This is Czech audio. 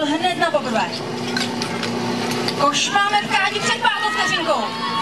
hned na poprvé. Koš máme v kádi před 5. vteřinkou.